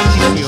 bendición.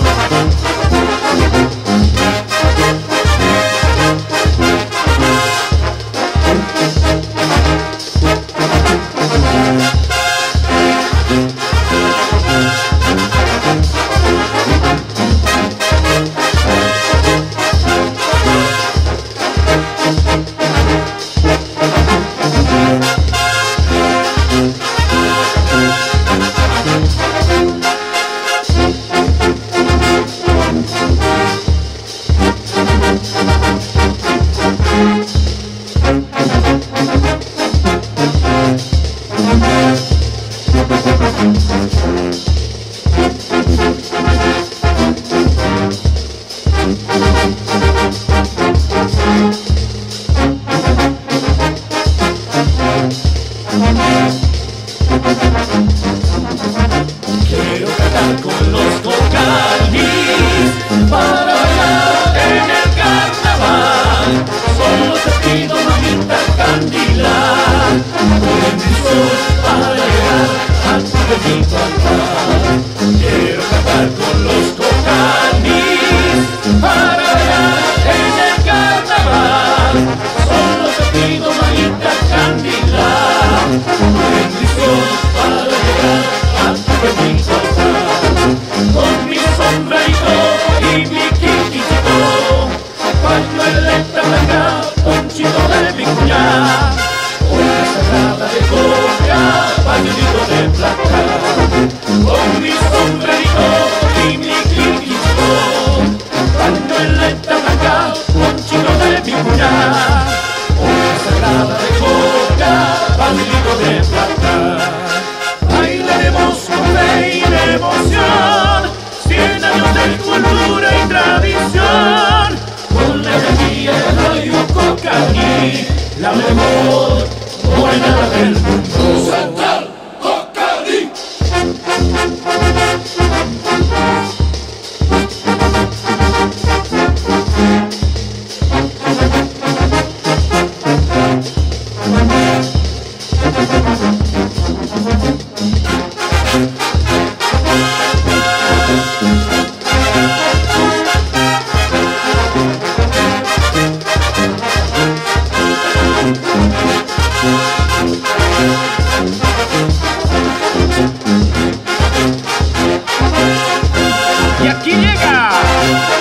Quiero cantar con los Cocanis para bailar en el carnaval. Solo te pido, Mamita Candila, bendición para llegar a tu bendito altar. Quiero cantar con los Cocanis para bailar en el carnaval. Solo te pido, Mamita Candila, bendición para llegar a tu bendito altar. Con mi sombrerito y mi quirquinchito, pañueleta blanca, ponchito de vicuña, Hoja sagrada de Coca, bendito de blanca. Con mi sombrerito y mi quirquinchito, pañueleta blanca, ponchito de vicuña, Hoja sagrada de Coca, bendito de blanca. Bailaremos con fe y devoción, 100 años de cultura y tradición, con la energía de Ajayu Cocani, la mejor morenada del mundo. ¡Cantar, Cocani! Y aquí llega